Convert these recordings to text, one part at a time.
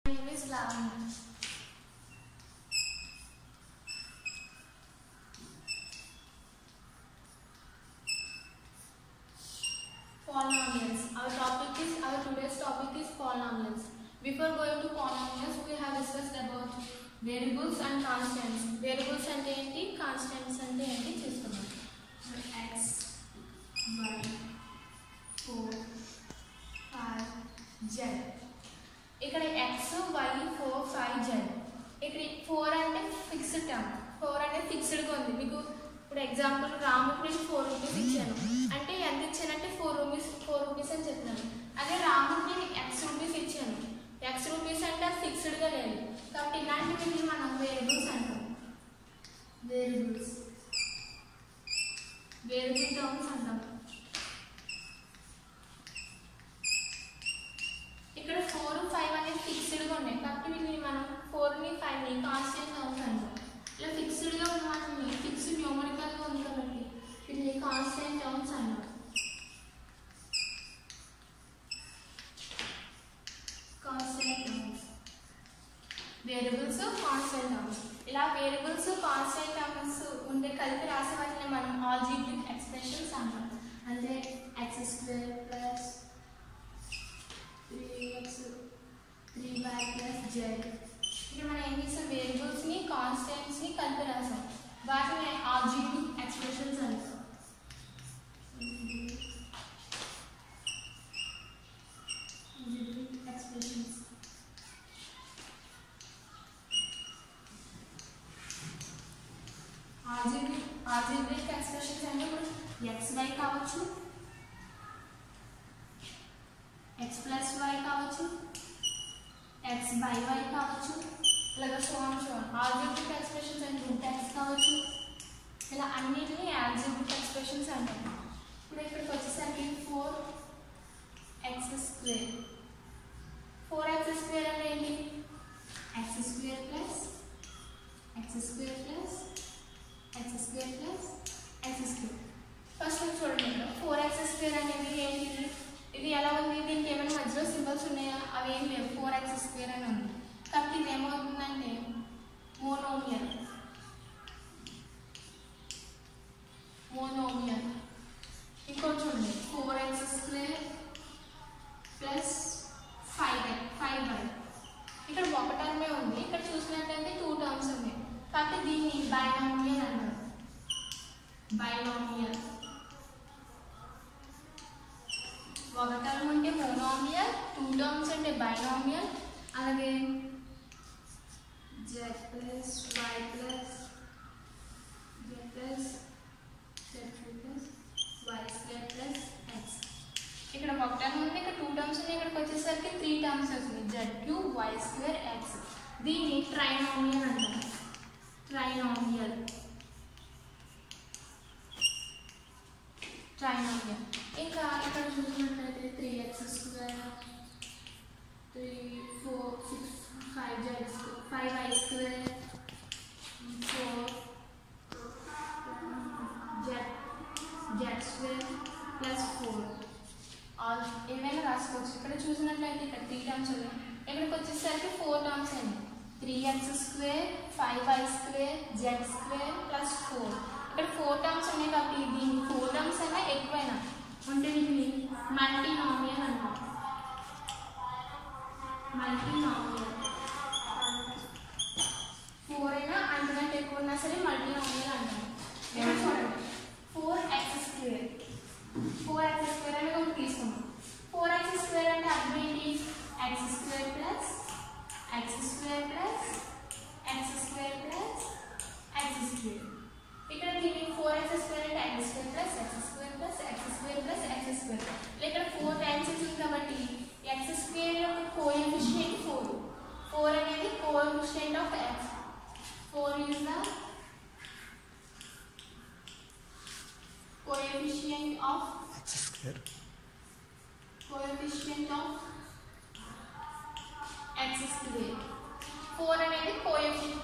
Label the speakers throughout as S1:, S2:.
S1: name is Lavanya. Polynomials. Our today's topic is polynomials. Before going to polynomials, we have discussed about variables and constants. Variables ante enti, constants ante enti chustunam. X, Y, 4, 5, Z. ఇక్కడ x, y, 4, 5, z. ఇక్కడ 4 అంటే fixed term. 4 అంటే fixed గా ఉంది. మీకు ఇప్పుడు example రాముకి నేను 4 rupees ఇచ్చాను అంటే ఎంత ఇచ్చానంటే 4 రూపీస్ అని చెప్తున్నాను. అదే రాముకి నేను x రూపీస్ ఇచ్చాను. x రూపీస్ అంటే ఫిక్స్డ్ గా లేదు. కాబట్టి ఇలాంటివి మనం వేరియబుల్స్ అంటాం. వేరియబుల్ టర్మ్స్ అంటాం. ఇక్కడ 4, 5 అనేది ఫిక్స్డ్ గా ఉన్నాయి కాబట్టి వీటిని మనం 4 ని 5 ని కాన్స్టెంట్ టర్మ్స్ అంటాం. ఇలా ఫిక్స్డ్ గా ఉన్న వాటిని ఫిక్స్డ్ న్యూమరికల్ గా ఉంది కాబట్టి వీటిని కాన్స్టెంట్ టర్మ్స్ అంటాం. Constant terms variables constant terms. ఇలా వేరియబుల్స్ కాన్స్టెంట్ టర్మ్స్ ఉండే కలిపి రాసే వాటిని మనం ఆల్జీబ్రిక్ ఎక్స్ప్రెషన్స్ అంటాం. అంటే x² plus 3x 3y plus z. ఇక్కడ మనం ఏం చేసాం, వేరియబుల్స్ ని కాన్స్టెంట్స్ ని కలిపి రాసాం. వాటిని ఆల్జీబ్రిక్ ఎక్స్ప్రెషన్స్ అంటాం. ఆల్జీబ్రిక్ ఎక్స్ప్రెషన్స్ అంటే ఇప్పుడు xy కావచ్చు, x ప్లస్ y కావచ్చు, x బై y కావచ్చు, ఇలాగా చూడండి ఆల్జీబ్రిక్ ఎక్స్ప్రెషన్స్ అంటే √x కావచ్చు. ఇలా అన్నిటిని ఆల్జీబ్రిక్ ఎక్స్ప్రెషన్స్ అంటాం. ఇప్పుడు ఇక్కడికి వచ్చేసరికి 4x² 4x² అంటే ఏంటి, x² plus x² plus x² plus x². First చూడండి, 4x² అనేది ఏంటి, ఇది ఎలా ఉంది, దీనికి ఏమైనా మధ్యలో సింబల్స్ ఉన్నాయా, అవి ఏం లేవు, 4x² అని ఉంది. కాబట్టి ఇది ఏమవుతుందంటే మోనోమియల్. ఇంకో చూడండి 4x² ప్లస్ 5y. ఇక్కడ ఒక టర్మే ఉంది, ఇక్కడ చూసినట్లయితే 2 టర్మ్స్ ఉన్నాయి కాబట్టి దీన్ని బైనామియల్ అంటారు. బైనామియల్ ఒక టర్మ్ అంటే మోనోమియల్, 2 టర్మ్స్ అంటే బైనామియల్. అలాగే z plus y plus z plus z3 plus y² plus x. ఇక్కడ ఒక టర్మ్ ఉంది, ఇక్కడ 2 టర్మ్స్ ఉన్నాయి, ఇక్కడికి వచ్చేసరికి 3 టర్మ్స్ వస్తుంది, z3 y² x. దీన్ని ట్రైనామియల్ అంటారు. ట్రైనామియల్ ఇంకా ఇక్కడ చూసినట్లయితే 3x² 3, 4, 6, 5y², 4 z² plus 4 all ఏమైనా రాసుకోవచ్చు. ఇక్కడ చూసినట్లయితే ఇక్కడ 3 టర్మ్స్ ఉన్నాయి, ఇక్కడికి వచ్చేసరికి 4 టర్మ్స్ అండి. 3x² 5y² z² plus 4. ఇక్కడ 4 టర్మ్స్ ఉన్నాయి కాబట్టి దీనికి 4 టర్మ్స్ అయినా ఎక్కువైనా ఉంటే దీన్ని మల్టీనామియల్ అంటాం. మల్టీనామియల్ 4 అయినా అంతకంటే ఎక్కువ ఉన్నా సరే మల్టీనామియల్ అంటాం. చూడండి 4x² అనేది ఒకటి తీసుకున్నాం. 4x² అంటే అర్థం ఏంటి, x² plus x² plus x² plus x². ఇక్కడ దీనికి 4x² అంటే x² plus x² plus x² plus x². ఇక్కడ 4 టైమ్స్ ఉంది కాబట్టి x² యొక్క కోఎఫిషియంట్ 4 అనేది coefficient of x. 4 is the coefficient of x². Coefficient of x². 4 అనేది కోఎఫిషియంట్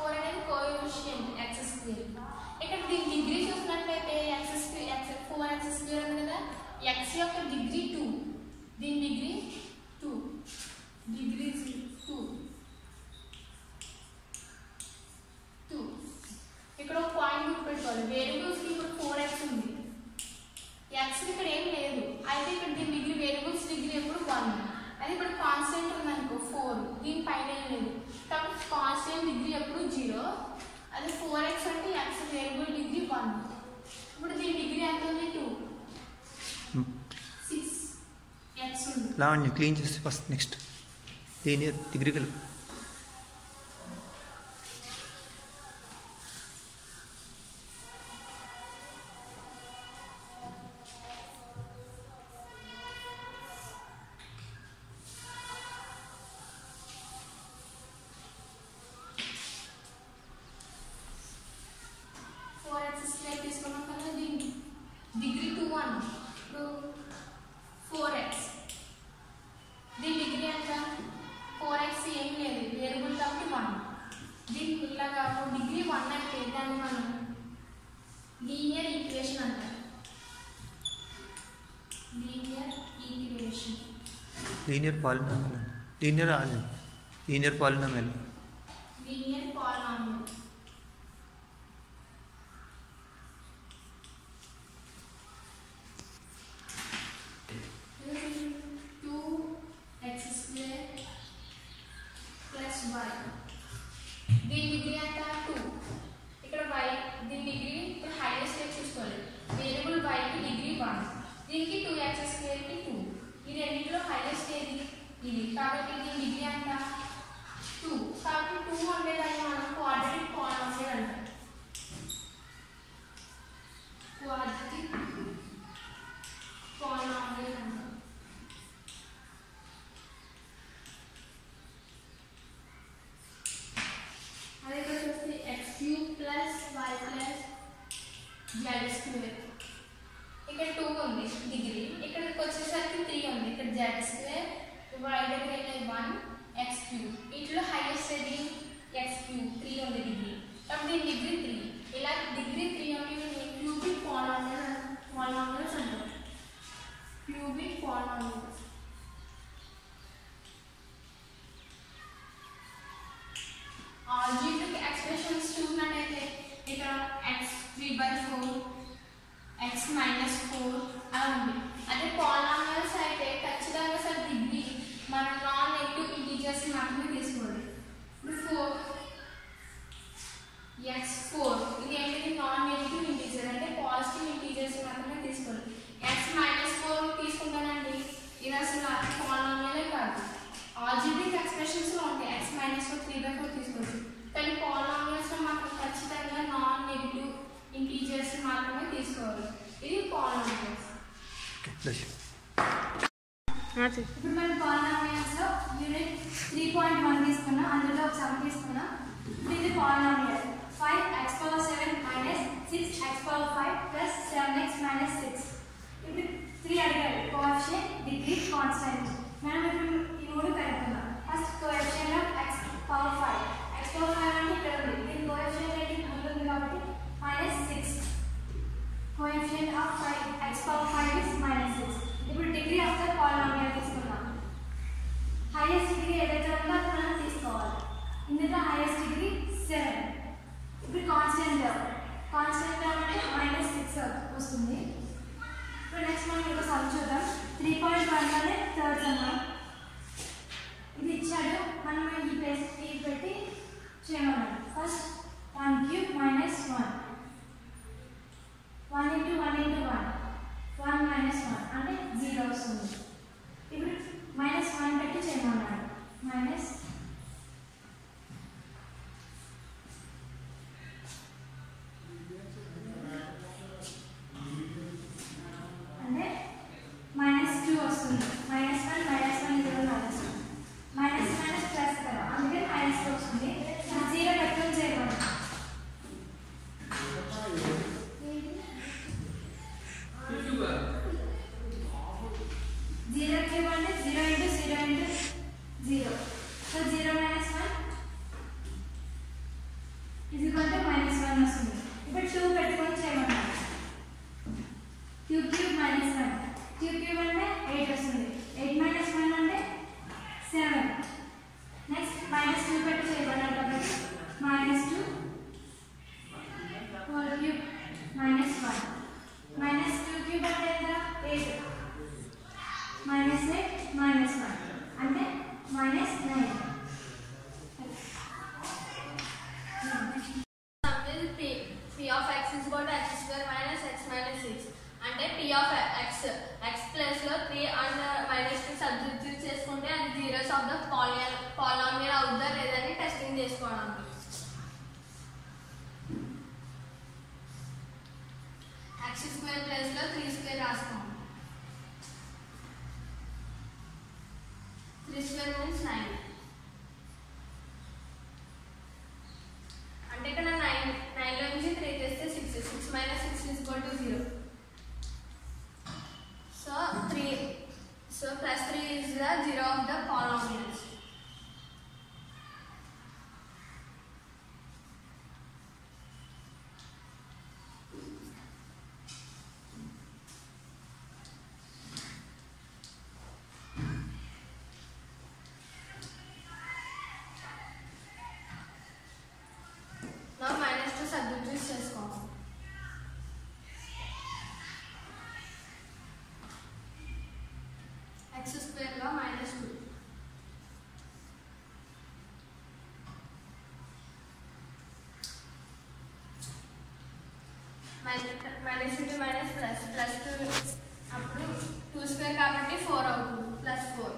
S1: x². ఇక్కడ దీని డిగ్రీ చూసినట్లయితే x4x² ఉంది కదా, x యొక్క డిగ్రీ 2, దీని డిగ్రీ 2, డిగ్రీ 2.
S2: లావణ్య క్లీన్ చేసి ఫస్ట్ నెక్స్ట్ లీనియర్ డిగ్రీ కలుపు.
S1: డిగ్రీ 2 1 4x దీని డిగ్రీ ఎంత 4x ఏం లేదు వేరియబుల్ కాబట్టి 1 దీని ఇలాగా డిగ్రీ 1 అంటే దాన్ని మనం లీనియర్ ఈక్వేషన్ అంటారు. Linear equation
S2: linear polynomial linear polynomial
S1: linear polynomial 2x square plus y దీని డిగ్రీ ఎంత 2 ఇక్కడ y దీని డిగ్రీ ఇప్పుడు హైయెస్ట్ చూసుకోవాలి. వేరియబుల్ y కి డిగ్రీ 1 దీనికి 2x square కి 2 ఈ రెండిట్లో హైయెస్ట్ ఏది ఇది కాబట్టి దీని డిగ్రీ ఎంత 2 కాబట్టి 2 అంటే దాన్ని మనం క్వాడ్రాటిక్ పాలినామియల్ అంటాం. క్వాడ్రాటిక్ పాలినామియల్ అంటాం. అదే చూస్తే x³ plus y plus z square ఇక్కడ 2 ఉంది డిగ్రీ ఇక్కడికి వచ్చేసరికి 3 ఉంది ఇక్కడ z² y దగ్గర 1 x³ ఇట్లా హైయెస్ట్ ఏది x³ 3 ఉంది డిగ్రీ కాబట్టి దీని డిగ్రీ 3 ఇలా డిగ్రీ 3 అంటే క్యూబిక్ పాలినామియల్స్ అంటారు. క్యూబిక్ పాలినామియల్స్ ఆల్జీబ్రిక్ ఎక్స్ప్రెషన్స్ చూసినట్టయితే ఇక్కడ x3/4 x-4 అలా ఉంది. అదే పాలినామియల్స్ అయితే ఖచ్చితంగా సార్ డిగ్రీ మనం నాన్ నెగిటివ్ ఇంటీజర్స్ మాత్రమే తీసుకోవాలి. ఇప్పుడు 4x4 ఇది ఏంటిది నాన్ నెగిటివ్ ఇంటీజర్ అంటే పాజిటివ్ ఇంటీజర్స్ మాత్రమే తీసుకోవాలి. x-4 తీసుకుంటానండి ఇది అసలు పాలినామియలే కాదు. ఆల్జీబ్రిక్ ఎక్స్ప్రెషన్స్ లో ఉంటాయి x-4 3/4 తీసుకోవచ్చు కానీ పాలినామియల్స్ లో మాత్రం ఖచ్చితంగా నాన్ నెగిటివ్ ఇంటీజర్స్ మాత్రమే తీసుకోవాలి. ఇది పాలినామియల్స్.
S3: ఇప్పుడు మనం పాలినామియల్స్ లో యూనిట్ 3.1 తీసుకున్నాం అందులో ఒక సమ్ తీసుకున్నాం. ఇది పాలినామియల్ 5x⁻7 - 6x⁻5 + 7x - 6 ఇప్పుడు 3 అడిగారు కోఎఫిషియంట్ డిగ్రీ కాన్స్టెంట్ మనం ఇప్పుడు ఈ మూడు కనుక్కుందాం. ఫస్ట్ కోఎఫిషియంట్ ఆఫ్ x⁻5 అంటే ఇక్కడ ఉంది దీని కోఎఫిషియంట్ ఏంటి ఉంటుంది కాబట్టి -6 కోఎఫిషియంట్ ఆఫ్ x⁻5 is -6 ఇప్పుడు డిగ్రీ ఆఫ్ ద పాలినామియల్ తీసుకుందాం. హైయెస్ట్ డిగ్రీ ఏదైతే ఉందో అది మనం తీసుకోవాలి. ఇందులో హైయెస్ట్ డిగ్రీ 7 ఇప్పుడు కాన్స్టెంట్ టర్మ్ అంటే -6 వస్తుంది. ఇప్పుడు నెక్స్ట్ మనం ఒక సమ్ చూద్దాం. 3.1 లోనే థర్డ్ సమ్ ఇది ఇచ్చాడు మనం ఈ ప్లేస్ పెట్టి చేయమన్నాడు. ఫస్ట్ 1³ - 1 1 × 1 × 1 1 - 1 అంటే 0 వస్తుంది. ఇప్పుడు -1 పెట్టి చేయమన్నాడు. మైనస్ అంటే -2 వస్తుంది. -1 - 1 -1 మైనస్ ప్లస్ కదా అందుకే -2 వస్తుంది. 0 ఎక్కడ చేయమన్నాడు.
S1: P of x is equal to x² - x - 6. అంటే p of x ప్లేస్ లో 3 అండ్ -2 సబ్స్టిట్యూట్ చేసుకుంటే అది జీరోస్ ఆఫ్ ద పాలినామియల్ అవుతుందా లేదని టెస్టింగ్ చేసుకోవడానికి. x² ప్లేస్ లో 3² రాసుకోండి. 3² మీన్స్ 9. అంటే ఇక్కడ 9 లో నుంచి 3 తీస్తే 6 6 - 6 = 0. So +3 is the zero of the polynomials. Now -2 substitute చేసుకోండి. x² లో -2 -2 అప్పుడు 2² కాబట్టి 4 అవుతుంది. +4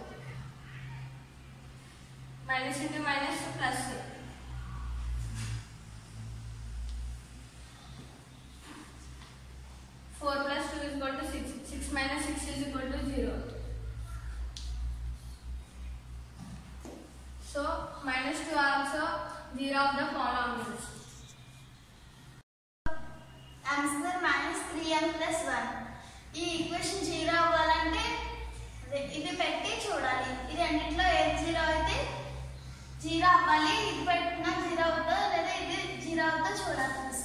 S1: -++ 4 + 2 = 6 6 - 6 = 0. So -2 also zero of the polynomials.
S4: Answer -3m + 1. ఈ ఈక్వేషన్ 0 అవ్వాలంటే ఇది పెట్టి చూడాలి. ఇది అన్నిట్లో ఏది 0 అయితే 0 అవ్వాలి. ఇది పెట్టినా 0 అవుతుందో లేదా ఇది 0 అవుతుందో చూడాలి.